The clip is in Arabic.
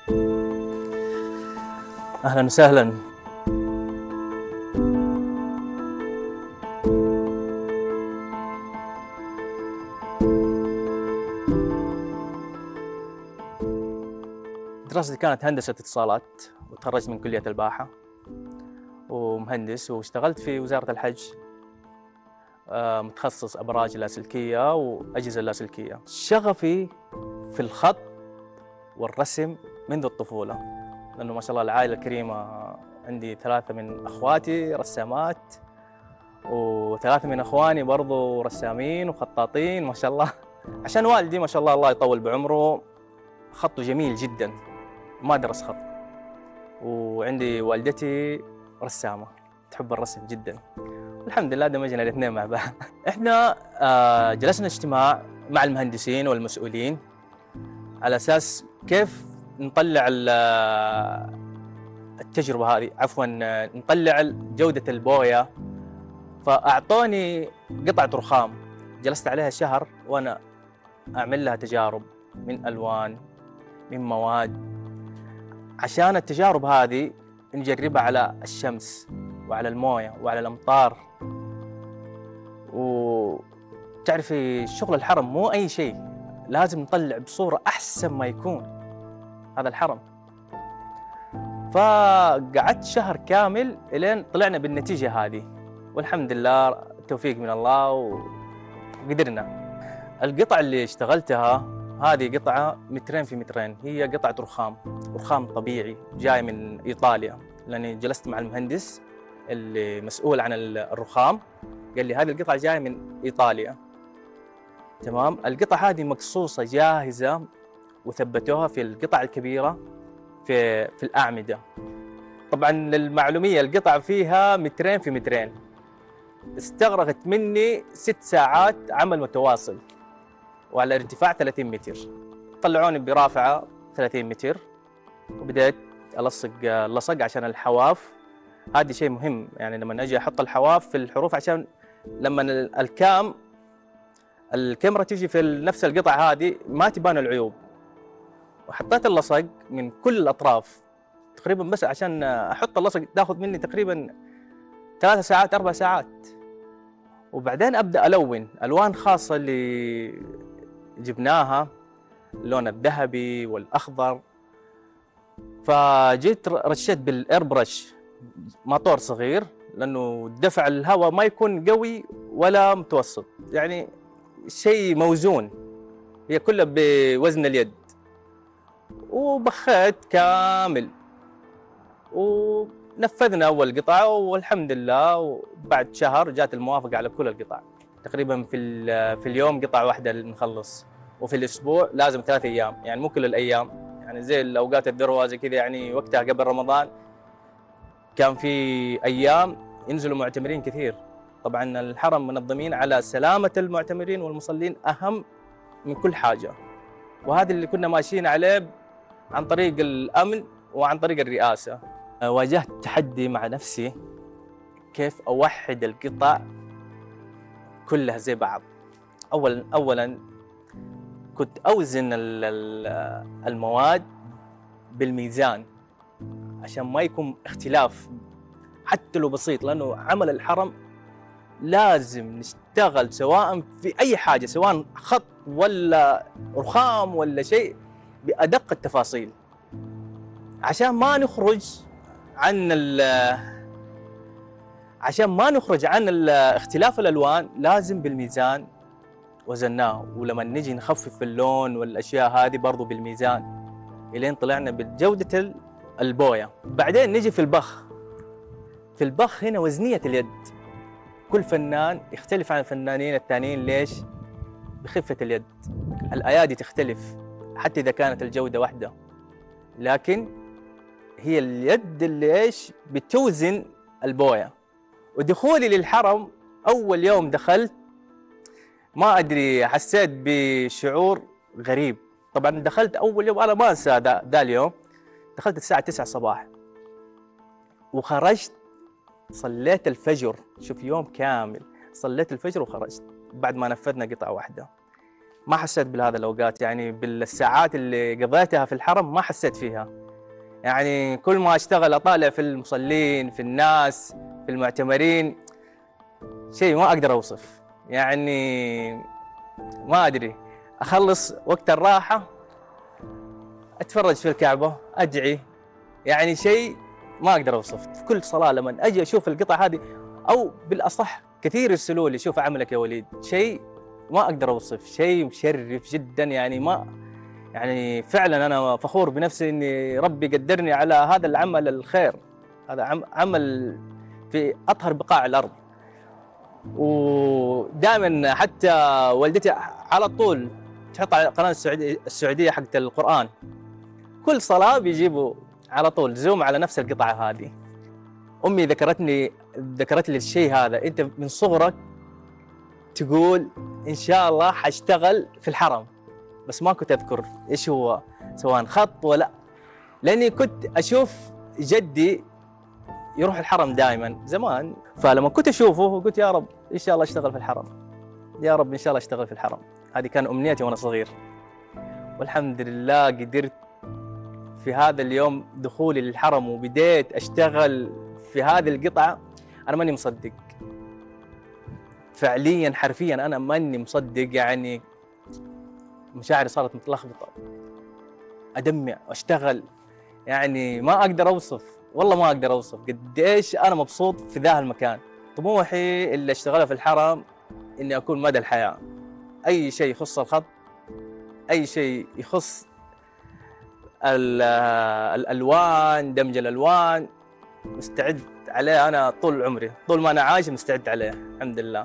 أهلا وسهلا. دراستي كانت هندسة اتصالات، وتخرجت من كلية الباحة ومهندس، واشتغلت في وزارة الحج متخصص أبراج لاسلكية وأجهزة لاسلكية. شغفي في الخط والرسم منذ الطفولة، لأنه ما شاء الله العائلة الكريمة عندي 3 من أخواتي رسامات، و3 من أخواني برضو رسامين وخطاطين ما شاء الله. عشان والدي ما شاء الله الله يطول بعمره خطه جميل جدا، ما درس خط. وعندي والدتي رسامة تحب الرسم جدا، والحمد لله دمجنا الاثنين مع بعض. احنا جلسنا اجتماع مع المهندسين والمسؤولين على اساس كيف نطلع التجربة هذه، عفوا نطلع جودة البوية. فأعطوني قطعة رخام جلست عليها شهر وأنا أعمل لها تجارب من ألوان، من مواد، عشان التجارب هذه نجربها على الشمس وعلى الموية وعلى الأمطار. وتعرفي شغل الحرم مو أي شيء، لازم نطلع بصورة أحسن ما يكون هذا الحرم. فقعدت شهر كامل إلين طلعنا بالنتيجة هذه، والحمد لله التوفيق من الله وقدرنا. القطع اللي اشتغلتها هذه قطعة 2 في 2، هي قطعة رخام طبيعي جاي من إيطاليا، لأني جلست مع المهندس اللي مسؤول عن الرخام، قال لي هذه القطعة جاية من إيطاليا. تمام، القطعة هذه مقصوصة جاهزة وثبتوها في القطع الكبيرة في الأعمدة. طبعا للمعلومية القطعة فيها 2 في 2، استغرقت مني 6 ساعات عمل متواصل وعلى ارتفاع 30 متر. طلعوني برافعة 30 متر وبدأت ألصق اللصق عشان الحواف. هذا شيء مهم، يعني لما أجي أحط الحواف في الحروف عشان لما الكاميرا تيجي في نفس القطعة هذه ما تبان العيوب. وحطيت اللصق من كل الأطراف تقريبا، بس عشان أحط اللصق تاخذ مني تقريبا 3 ساعات 4 ساعات. وبعدين أبدأ ألون ألوان خاصة اللي جبناها، اللون الذهبي والأخضر. فجيت رشيت بالإيربرش موتور صغير، لأنه دفع الهواء ما يكون قوي ولا متوسط، يعني شيء موزون، هي كلها بوزن اليد. وبخيت كامل ونفذنا أول قطعة والحمد لله. وبعد شهر جات الموافقة على كل القطع. تقريبا في اليوم قطعة واحدة نخلص، وفي الأسبوع لازم 3 أيام، يعني مو كل الأيام، يعني زي الأوقات الذروة زي كذا. يعني وقتها قبل رمضان كان في أيام ينزلوا معتمرين كثير. طبعا الحرم منظمين على سلامة المعتمرين والمصلين أهم من كل حاجة، وهذا اللي كنا ماشيين عليه عن طريق الأمن وعن طريق الرئاسة. واجهت تحدي مع نفسي كيف أوحد القطع كلها زي بعض. أولاً كنت أوزن المواد بالميزان عشان ما يكون اختلاف حتى لو بسيط، لأنه عمل الحرم لازم نشتغل سواء في أي حاجة، سواء خط ولا رخام ولا شيء، بأدق التفاصيل عشان ما نخرج عن اختلاف الألوان. لازم بالميزان وزناه، ولما نجي نخفف اللون والأشياء هذه برضو بالميزان، إلين طلعنا بجودة البوية. بعدين نجي في البخ هنا وزنية اليد، كل فنان يختلف عن الفنانين الثانيين. ليش؟ بخفة اليد. الأيادي تختلف حتى إذا كانت الجودة واحدة، لكن هي اليد اللي بتوزن البوية. ودخولي للحرم أول يوم دخلت ما أدري، حسيت بشعور غريب. طبعا دخلت أول يوم أنا ما أنسى ذا اليوم، دخلت الساعة 9 صباح وخرجت صليت الفجر. شوف، يوم كامل صليت الفجر وخرجت بعد ما نفذنا قطعة واحدة. ما حسيت بهذا الأوقات، يعني بالساعات اللي قضيتها في الحرم ما حسيت فيها. يعني كل ما أشتغل أطالع في المصلين، في الناس، في المعتمرين، شيء ما أقدر أوصف. يعني ما أدري، أخلص وقت الراحة أتفرج في الكعبة، أدعي، يعني شيء ما أقدر أوصف. في كل صلاة لما أجي أشوف القطع هذه، أو بالأصح كثير يرسلوا لي شوف عملك يا وليد، شيء ما أقدر أوصف، شيء مشرف جدا. يعني ما يعني فعلا أنا فخور بنفسي إني ربي قدرني على هذا العمل الخير. هذا عمل في أطهر بقاع الأرض. ودائما حتى والدتي على طول تحط على قناة السعودية حقت القرآن، كل صلاة بيجيبوا على طول زوم على نفس القطعة هذه. أمي ذكرت لي الشيء هذا، أنت من صغرك تقول إن شاء الله حاشتغل في الحرم، بس ما كنت أذكر إيش هو، سواء خط ولا، لأني كنت أشوف جدي يروح الحرم دائما زمان، فلما كنت أشوفه قلت يا رب إن شاء الله أشتغل في الحرم، يا رب إن شاء الله أشتغل في الحرم. هذه كان أمنيتي وأنا صغير، والحمد لله قدرت في هذا اليوم دخولي للحرم وبديت أشتغل في هذه القطعة. أنا ماني مصدق فعليا، حرفيا أنا ماني مصدق. يعني مشاعري صارت متلخبطة، أدمع وأشتغل، يعني ما أقدر أوصف، والله ما أقدر أوصف قديش أنا مبسوط في ذا المكان. طموحي اللي أشتغله في الحرم إني أكون مدى الحياة، أي شيء يخص الخط، أي شيء يخص الألوان، دمج الألوان، مستعد عليه أنا طول عمري، طول ما أنا عايش مستعد عليه الحمد لله.